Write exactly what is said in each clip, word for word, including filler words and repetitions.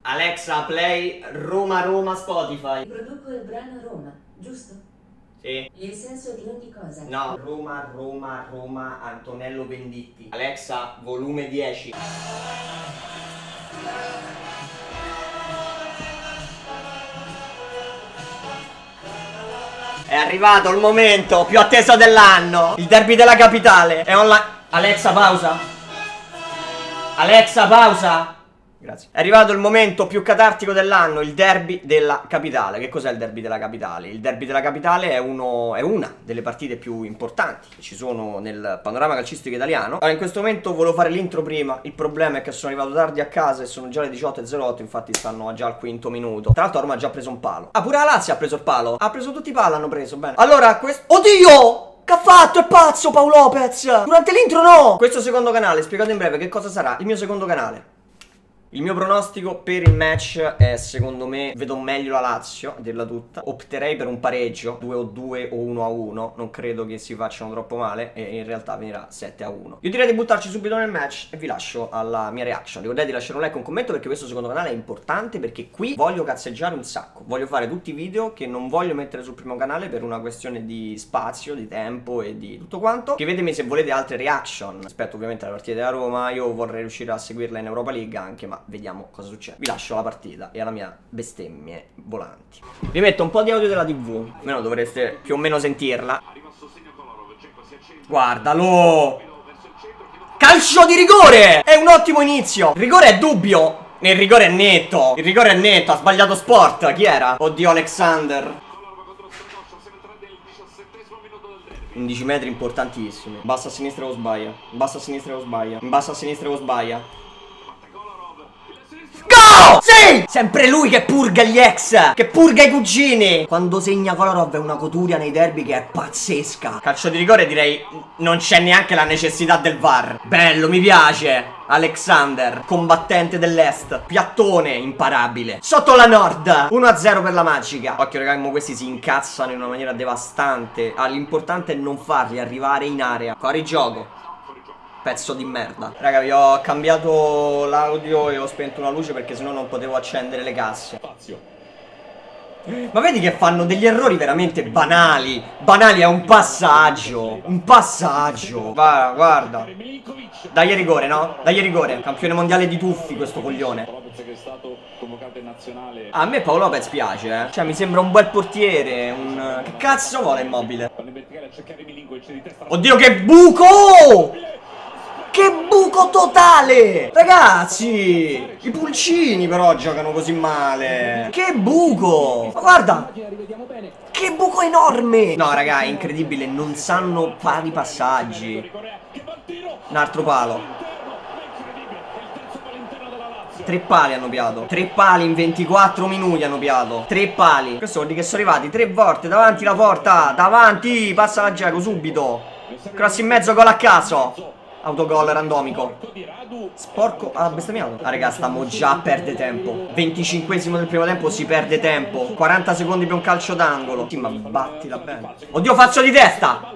Alexa, play Roma Roma Spotify. Produco il brano Roma, giusto? Sì. Il senso di ogni cosa. No, Roma Roma Roma Antonello Venditti. Alexa, volume dieci. È arrivato il momento più atteso dell'anno. Il derby della capitale. È online. Alexa, pausa. Alexa, pausa. Grazie. È arrivato il momento più catartico dell'anno, il derby della capitale. Che cos'è il derby della capitale? Il derby della capitale è, uno, è una delle partite più importanti che ci sono nel panorama calcistico italiano. Allora, in questo momento volevo fare l'intro prima. Il problema è che sono arrivato tardi a casa e sono già le diciotto e zero otto. Infatti stanno già al quinto minuto. Tra l'altro Roma ha già preso un palo. Ah, pure la Lazio ha preso il palo. Ha preso tutti i pali, hanno preso, bene. Allora, questo... Oddio! Che ha fatto? È pazzo Paolo Lopez! Durante l'intro no! Questo secondo canale, spiegato in breve che cosa sarà il mio secondo canale. Il mio pronostico per il match è, secondo me, vedo meglio la Lazio, a dirla tutta. Opterei per un pareggio, due a due o uno a uno. Non credo che si facciano troppo male e in realtà venirà sette a uno. Io direi di buttarci subito nel match e vi lascio alla mia reaction. Ricordate di lasciare un like e un commento perché questo secondo canale è importante, perché qui voglio cazzeggiare un sacco. Voglio fare tutti i video che non voglio mettere sul primo canale per una questione di spazio, di tempo e di tutto quanto. Scrivetemi se volete altre reaction. Aspetto ovviamente la partita della Roma. Io vorrei riuscire a seguirla in Europa League anche, ma vediamo cosa succede. Vi lascio la partita e alla mia bestemmie volanti. Vi metto un po' di audio della tivù, almeno dovreste più o meno sentirla. Guardalo! Calcio di rigore! È un ottimo inizio. Il rigore è dubbio. Il rigore è netto. Il rigore è netto. Ha sbagliato sport. Chi era? Oddio, Alexander. undici metri importantissimi. In basso a sinistra o sbaglia. In basso a sinistra o sbaglia. In basso a sinistra o sbaglia. Go! Sì! Sempre lui che purga gli ex, che purga i cugini. Quando segna Kolarov è una coturia nei derby che è pazzesca. Calcio di rigore, direi non c'è neanche la necessità del V A R. Bello, mi piace. Alexander, combattente dell'est. Piattone, imparabile. Sotto la Nord, uno a zero per la Magica. Occhio raga, questi si incazzano in una maniera devastante. Ah, l'importante è non farli arrivare in area. Fuori gioco. Pezzo di merda. Raga, vi ho cambiato l'audio e ho spento una luce perché sennò non potevo accendere le casse. Ma vedi che fanno degli errori veramente banali. Banali, è un passaggio. Un passaggio. Guarda, guarda. Dagli rigore, no? Dagli rigore. Campione mondiale di tuffi questo coglione. A me Paolo Lopez piace, eh. Cioè mi sembra un bel portiere. Un... Che cazzo vuole Immobile? Oddio che buco! Che buco totale! Ragazzi! I pulcini però giocano così male. Che buco! Ma guarda! Che buco enorme! No raga, è incredibile. Non sanno fare i passaggi. Un altro palo. Tre pali hanno piato. Tre pali in ventiquattro minuti hanno piato. Tre pali. Questo vuol dire che sono arrivati tre volte davanti la porta. Davanti! Passa la Dzeko subito. Cross in mezzo, gol a caso. Autogol randomico. Sporco. Ah, bestemmiato. Ah raga, stiamo già a perdere tempo. venticinquesimo del primo tempo, si perde tempo. quaranta secondi per un calcio d'angolo. Sì, ma battila bene. Oddio, faccio di testa.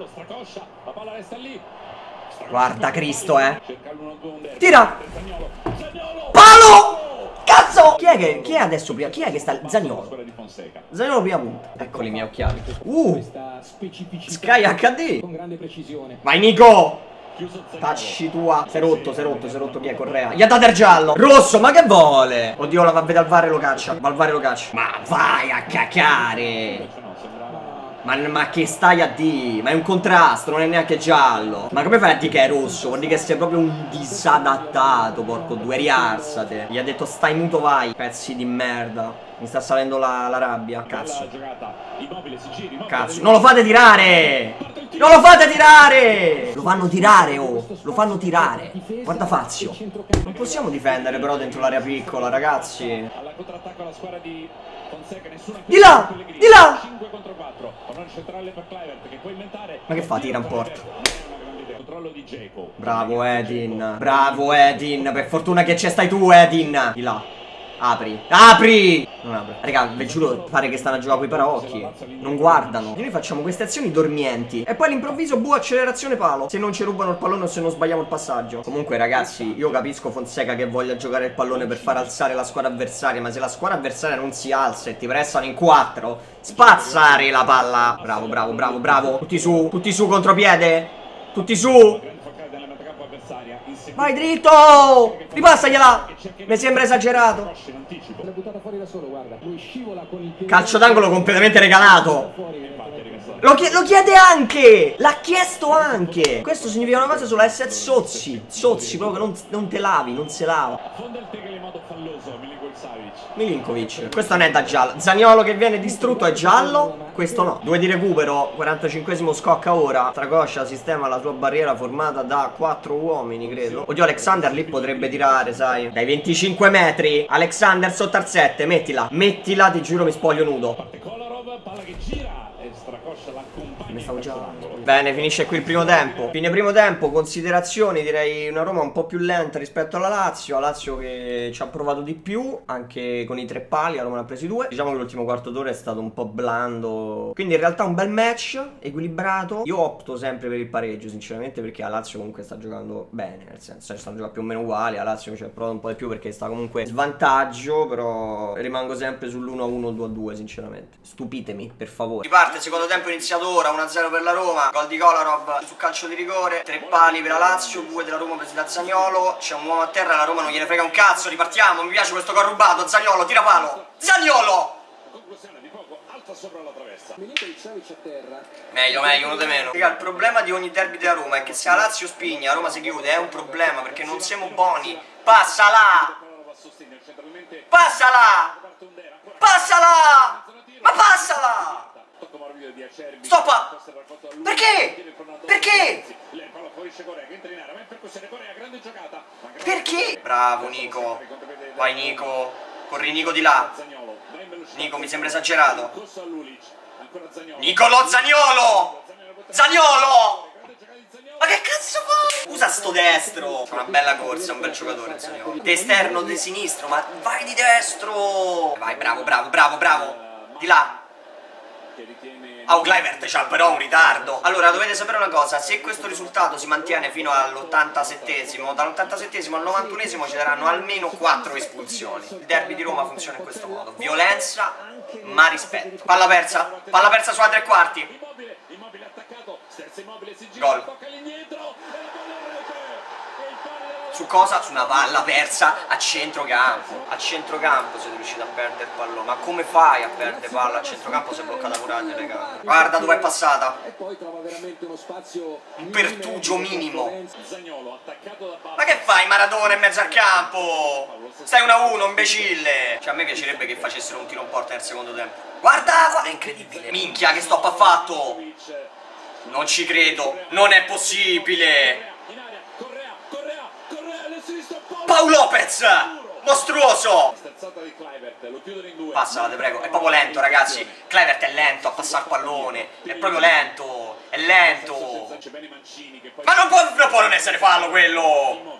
Guarda Cristo, eh. Tira. Palo. Cazzo. Chi è che, chi è adesso prima? Chi è che sta? Zaniolo. Zaniolo prima punta. Eccoli i miei occhiali. Uh Sky acca di. Vai Nico. Tacci tua. Si è rotto, si è rotto, si è rotto. Chi è? Correa. Gli ha dato il giallo. Rosso, ma che vuole? Oddio, la va a vedere al V A R e lo caccia. Va al V A R e lo caccia. Ma vai a cacare. Ma, ma che stai a dire? Ma è un contrasto, non è neanche giallo. Ma come fai a dire che è rosso? Vuol dire che sei proprio un disadattato, porco due, rialzate. Gli ha detto stai muto vai. Pezzi di merda. Mi sta salendo la, la rabbia. Cazzo. Cazzo. Non lo fate tirare! Non lo fate tirare! Lo fanno tirare, oh! Lo fanno tirare. Guarda Fazio. Non possiamo difendere però dentro l'area piccola, ragazzi. Di là! Di là! Ma che fa? Tira in porta. Bravo Edin. Bravo Edin. Per fortuna che c'è stai tu Edin. Di là. Apri, apri! Non apre. Raga, vi giuro, pare che stanno a giocare coi paraocchi. Non guardano. E noi facciamo queste azioni dormienti. E poi all'improvviso, boh, accelerazione palo. Se non ci rubano il pallone o se non sbagliamo il passaggio. Comunque, ragazzi, io capisco Fonseca che voglia giocare il pallone per far alzare la squadra avversaria. Ma se la squadra avversaria non si alza e ti pressano in quattro, spazzare la palla. Bravo, bravo, bravo, bravo. Tutti su, tutti su, contropiede. Tutti su. Vai dritto! Ripassagliela! Mi sembra esagerato. Calcio d'angolo completamente regalato. Lo, chie lo chiede anche! L'ha chiesto anche! Questo significa una cosa sola, essere zozzi. Zozzi, proprio non, non te lavi, non se lava. Milinkovic. Questo non è da giallo. Zaniolo che viene distrutto è giallo. Questo no. Due di recupero. quarantacinquesimo scocca ora. Tracoscia sistema la sua barriera formata da quattro uomini, credo. Oddio, Alexander lì potrebbe tirare, sai. Dai venticinque metri. Alexander sotto al sette. Mettila. Mettila, ti giuro mi spoglio nudo. Mi stavo già. Bene, finisce qui il primo tempo. Fine primo tempo, considerazioni, direi una Roma un po' più lenta rispetto alla Lazio. La Lazio che ci ha provato di più, anche con i tre pali, la Roma ne ha presi due. Diciamo che l'ultimo quarto d'ora è stato un po' blando. Quindi in realtà un bel match, equilibrato. Io opto sempre per il pareggio, sinceramente, perché la Lazio comunque sta giocando bene. Nel senso, stanno giocando più o meno uguali. La Lazio ci ha provato un po' di più perché sta comunque in svantaggio. Però rimango sempre sull'uno a uno, due a due, sinceramente. Stupitemi, per favore. Riparte, secondo tempo iniziato ora, uno a zero per la Roma. Gol di Kolarov su calcio di rigore. Tre pali per la Lazio, due della Roma presi da Zaniolo. C'è un uomo a terra, la Roma non gliene frega un cazzo. Ripartiamo, mi piace questo gol rubato. Zaniolo, tira palo. Zaniolo! Meglio, meglio, uno di meno. Raga, il problema di ogni derby della Roma è che se la Lazio spigna, la Roma si chiude. È un problema perché non siamo buoni. Passala! Passala! Passala! Ma passala! Stoppa! Perché? Perché? Perché? Bravo Nico. Vai Nico. Corri Nico di là. Nico mi sembra esagerato. Nicolo Zaniolo! Zaniolo! Ma che cazzo fa? Usa sto destro. Una bella corsa, un bel giocatore Zaniolo. De esterno, de sinistro, ma vai di destro. Vai, bravo, bravo, bravo, bravo. Di là. Oh, Kluivert c'ha però un ritardo. Allora, dovete sapere una cosa. Se questo risultato si mantiene fino all'ottantasettesimo, dall'ottantasettesimo al novantunesimo ci saranno almeno quattro espulsioni. Il derby di Roma funziona in questo modo. Violenza, ma rispetto. Palla persa. Palla persa sulla tre quarti. Gol. Su cosa? Su una palla persa a centrocampo. A centrocampo siete riusciti a perdere il pallone. Ma come fai a perdere palla a centrocampo se è bloccata pure la telecamera? Guarda dove è passata. Un pertugio minimo. Ma che fai Maradona in mezzo al campo? Stai uno a uno, imbecille. Cioè a me piacerebbe che facessero un tiro in porta nel secondo tempo. Guarda qua, è incredibile. Minchia che stop ha fatto. Non ci credo. Non è possibile. Paolo Lopez! Mostruoso! Passala, te prego. È proprio lento, ragazzi. Kluivert è lento a passare il pallone. È proprio lento. È lento. Ma non può, non può non essere fallo quello.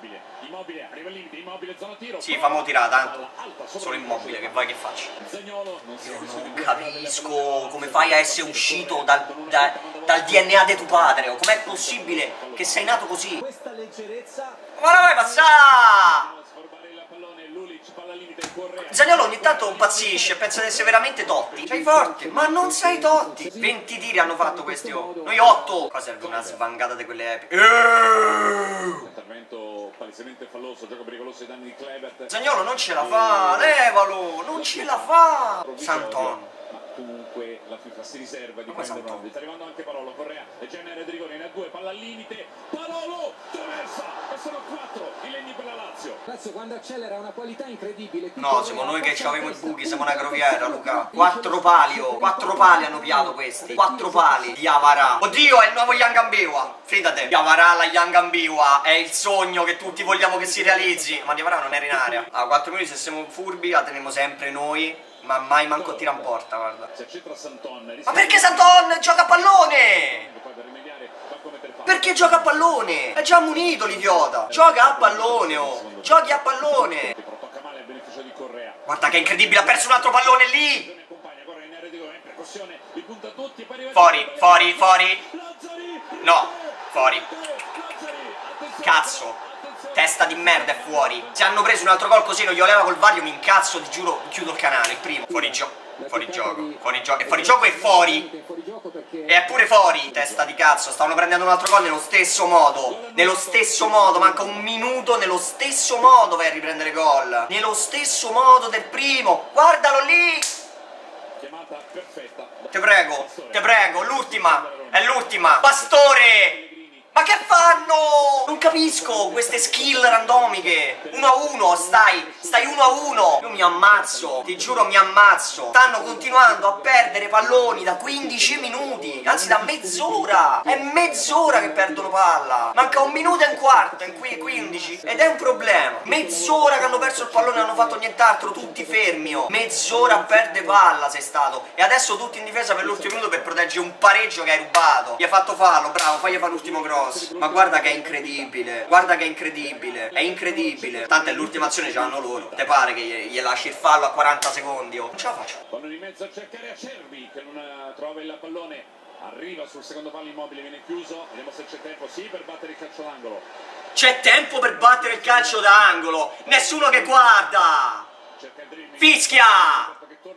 Sì, fammo tirare tanto. Solo Immobile, che vai che faccio? Io non capisco come fai a essere uscito dal, da, dal D N A di tuo padre. O com'è possibile che sei nato così? Ma la vai passare! Zaniolo ogni tanto impazzisce e pensa di essere veramente Totti. Sei forte, ma non sei Totti. venti tiri hanno fatto questi, oh. Noi otto. Qua serve una svangata di quelle epiche. Intervento palesemente falloso, gioco pericoloso ai danni di Kluivert. Zaniolo non ce la fa, levalo, non ce la fa. Santon. Comunque la FIFA si riserva di prendere. Sta arrivando anche Parolo, Correa e genere di rigore in A due, palla al limite, Parolo traversa e sono quattro i legni per la Lazio. Lazio quando accelera ha una qualità incredibile. No, siamo noi che avevamo i buchi, siamo una groviera, Luca. Quattro pali, oh, quattro pali hanno piato questi. Quattro pali di Avarà. Oddio, è il nuovo Young Ambiwa. Fidate, di Avarà la Young Ambiwa è il sogno che tutti vogliamo che si realizzi. Ma di Avarà non era in area. A quattro minuti se siamo furbi la teniamo sempre noi. Ma mai manco tira in porta, guarda. Ma perché Santon gioca a pallone? Perché gioca a pallone? È già munito l'idiota. Gioca a pallone, oh. Giochi a pallone. Guarda che incredibile, ha perso un altro pallone lì. Fuori, fuori, fuori. No, fuori. Cazzo, testa di merda, è fuori. Se hanno preso un altro gol così non glielo leva col vario, mi incazzo, ti giuro, chiudo il canale, il primo. Fuori gioco. Fuori gioco, fuori gioco, e fuori gioco è fuori. E è pure fuori, testa di cazzo, stavano prendendo un altro gol nello stesso modo. Nello stesso modo, manca un minuto, nello stesso modo vai a riprendere gol. Nello stesso modo del primo, guardalo lì. Te prego, te prego, l'ultima, è l'ultima. Pastore! Ma che fanno? Non capisco queste skill randomiche. Uno a uno, stai, stai uno a uno. Io mi ammazzo, ti giuro mi ammazzo. Stanno continuando a perdere palloni da quindici minuti, anzi da mezz'ora. È mezz'ora che perdono palla. Manca un minuto e un quarto, in qui quindici. Ed è un problema. Mezz'ora che hanno perso il pallone e non hanno fatto nient'altro, tutti fermi. Oh. Mezz'ora a perdere palla sei stato. E adesso tutti in difesa per l'ultimo minuto per proteggere un pareggio che hai rubato. Gli ha fatto fallo, bravo, fagli fare l'ultimo cross. Ma guarda che è incredibile, guarda che è incredibile, è incredibile. Tanto è l'ultima azione ce l'hanno loro. Te pare che gli lasci il fallo a quaranta secondi? Oh. Non ce la faccio. Vanno di mezzo a cercare Acerbi che non trova il pallone. Arriva sul secondo palo immobile, viene chiuso. Vediamo se c'è tempo, sì, per battere il calcio d'angolo. C'è tempo per battere il calcio d'angolo. Nessuno che guarda. Fischia.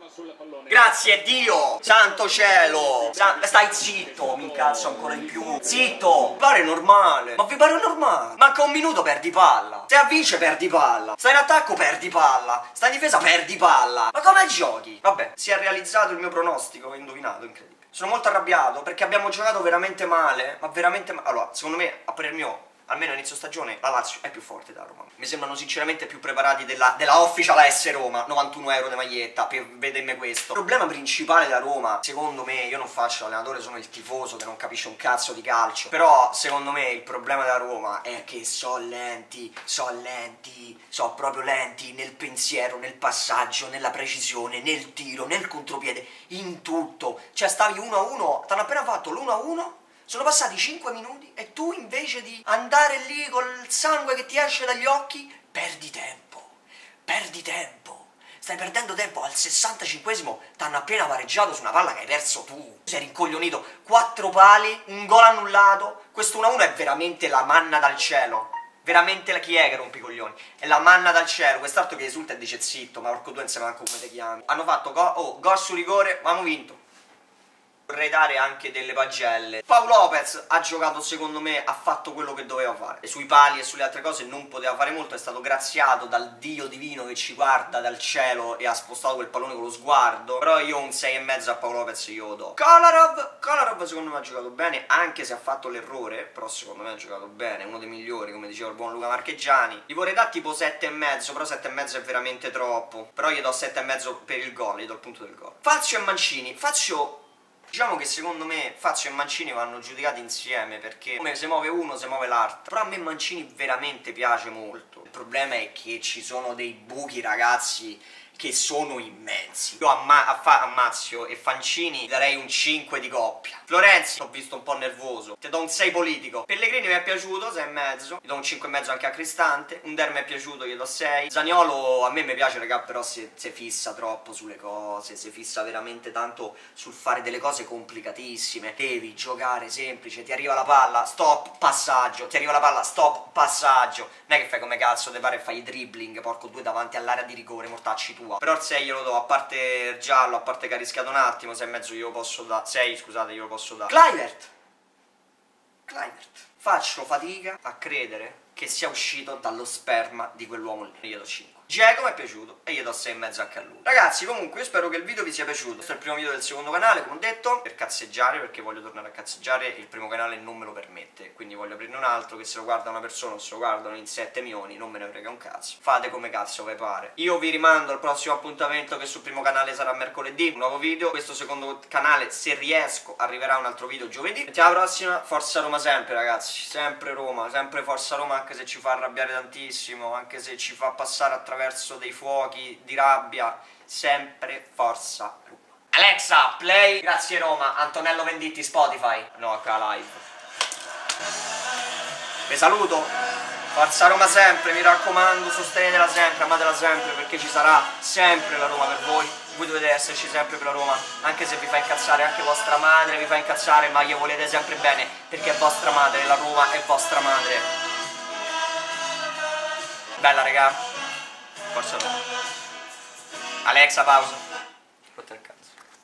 Grazie Dio! Santo cielo! San... Stai zitto, mi incazzo ancora di più. Zitto! Vi pare normale? Ma vi pare normale? Manca un minuto, perdi palla. Stai a vince, perdi palla. Stai in attacco, perdi palla. Stai in difesa, perdi palla. Ma come giochi? Vabbè, si è realizzato il mio pronostico, ho indovinato, incredibile. Sono molto arrabbiato perché abbiamo giocato veramente male. Ma veramente male. Allora, secondo me, a parer mio, almeno a inizio stagione, la Lazio è più forte da Roma. Mi sembrano sinceramente più preparati della, della Official A S Roma. novantuno euro di maglietta, per vedermi questo. Il problema principale da Roma, secondo me, io non faccio l'allenatore, sono il tifoso che non capisce un cazzo di calcio. Però, secondo me, il problema da Roma è che so lenti, so lenti, so proprio lenti nel pensiero, nel passaggio, nella precisione, nel tiro, nel contropiede, in tutto. Cioè, stavi uno a uno, ti hanno appena fatto l'uno a uno. Sono passati cinque minuti e tu invece di andare lì col sangue che ti esce dagli occhi, perdi tempo, perdi tempo, stai perdendo tempo. Al sessantacinquesimo ti hanno appena pareggiato su una palla che hai perso tu. Sei rincoglionito, quattro pali, un gol annullato, questo uno a uno è veramente la manna dal cielo. Veramente la chi è che rompe i coglioni? È la manna dal cielo, quest'altro che esulta e dice zitto, ma porco due insieme manco come ti chiami. Hanno fatto go oh, gol su rigore, ma hanno vinto. Vorrei dare anche delle pagelle. Pau Lopez ha giocato, secondo me, ha fatto quello che doveva fare. E sui pali e sulle altre cose non poteva fare molto. È stato graziato dal Dio divino che ci guarda dal cielo e ha spostato quel pallone con lo sguardo. Però io un sei e mezzo a Pau Lopez io lo do. Kolarov, Kolarov secondo me ha giocato bene, anche se ha fatto l'errore. Però secondo me ha giocato bene, uno dei migliori, come diceva il buon Luca Marcheggiani. Gli vorrei dare tipo sette e mezzo, però sette e mezzo è veramente troppo. Però gli do sette e mezzo per il gol, gli do il punto del gol. Fazio e Mancini. Fazio... Diciamo che secondo me Fazio e Mancini vanno giudicati insieme, perché come se muove uno si muove l'altro. Però a me Mancini veramente piace molto. Il problema è che ci sono dei buchi, ragazzi, che sono immensi. Io a, Ma a, a Mazio e Fancini darei un cinque di coppia. Florenzi l'ho visto un po' nervoso, ti do un sei politico. Pellegrini mi è piaciuto, sei e mezzo. Gli do un cinque e mezzo anche a Cristante. Under mi è piaciuto, gli do sei. Zaniolo a me mi piace, raga, però si, si fissa troppo sulle cose, si fissa veramente tanto sul fare delle cose complicatissime. Devi giocare semplice, ti arriva la palla, stop, passaggio. Ti arriva la palla, stop, passaggio. Non è che fai come cazzo te pare e fai i dribbling, porco due davanti all'area di rigore, mortacci tu. Però il sei glielo do, a parte il giallo, a parte che ha rischiato un attimo, sei e mezzo glielo posso dare, sei scusate glielo posso dare. Kluivert! Kluivert. Faccio fatica a credere che sia uscito dallo sperma di quell'uomo lì. Io do cinque. Dzeko mi è piaciuto e gli do sei e mezzo anche a lui. Ragazzi, comunque io spero che il video vi sia piaciuto. Questo è il primo video del secondo canale, come ho detto, per cazzeggiare, perché voglio tornare a cazzeggiare. Il primo canale non me lo permette, quindi voglio aprirne un altro che se lo guarda una persona o se lo guardano in sette milioni non me ne frega un cazzo. Fate come cazzo vi pare. Io vi rimando al prossimo appuntamento, che sul primo canale sarà mercoledì, un nuovo video. Questo secondo canale, se riesco, arriverà un altro video giovedì. E alla prossima, forza Roma sempre, ragazzi. Sempre Roma, sempre forza Roma, anche se ci fa arrabbiare tantissimo, anche se ci fa passare attraverso verso dei fuochi di rabbia, sempre forza Roma. Alexa, play Grazie Roma, Antonello Venditti, Spotify. No, qua live. Vi saluto. Forza Roma sempre, mi raccomando, sostenetela sempre, amatela sempre, perché ci sarà sempre la Roma per voi. Voi dovete esserci sempre per la Roma, anche se vi fa incazzare, anche vostra madre vi fa incazzare, ma gli volete sempre bene, perché è vostra madre, la Roma è vostra madre. Bella raga. Forza Roma. Alexa, pausa. Rotta il cazzo.